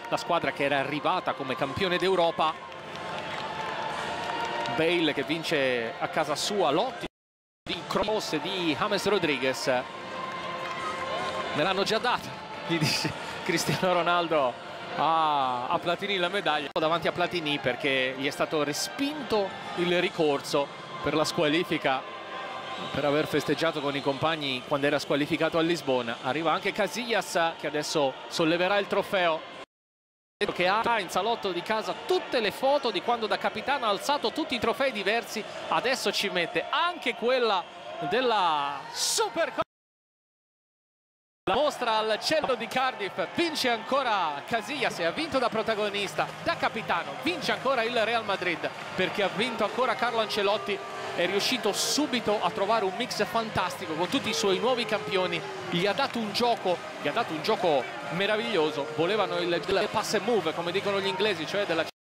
la squadra che era arrivata come campione d'Europa. Bale che vince a casa sua l'ottimo di cross di James Rodriguez. Me l'hanno già data, gli dice Cristiano Ronaldo a Platini la medaglia davanti a Platini, perché gli è stato respinto il ricorso per la squalifica, per aver festeggiato con i compagni quando era squalificato a Lisbona. Arriva anche Casillas che adesso solleverà il trofeo, che ha in salotto di casa tutte le foto di quando da capitano ha alzato tutti i trofei diversi. Adesso ci mette anche quella della Supercoppa. La mostra al cielo di Cardiff. Vince ancora Casillas e ha vinto da protagonista, da capitano. Vince ancora il Real Madrid, perché ha vinto ancora Carlo Ancelotti. È riuscito subito a trovare un mix fantastico con tutti i suoi nuovi campioni. Gli ha dato un gioco meraviglioso. Volevano il pass and move, come dicono gli inglesi, cioè della